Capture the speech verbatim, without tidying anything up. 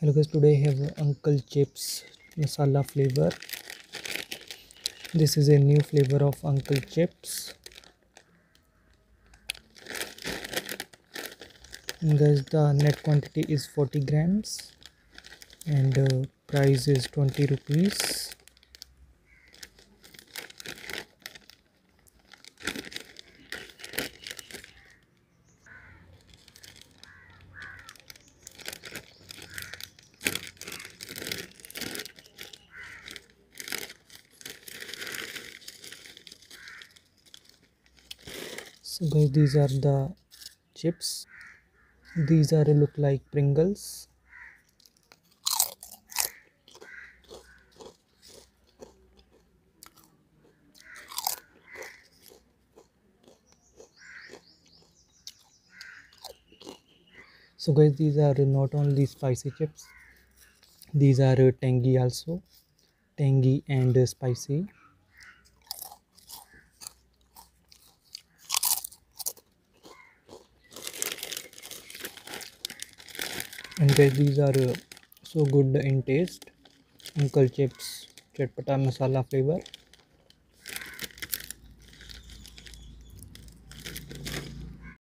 Hello guys, today I have Uncle Chips masala flavor. This is a new flavor of Uncle Chips. And guys, the net quantity is forty grams and uh, price is twenty rupees. So guys, these are the chips. These are look like Pringles. So guys, these are not only spicy chips, these are uh, tangy also, tangy and uh, spicy. And guys, these are uh, so good in taste. Uncle Chips chatpata masala flavor.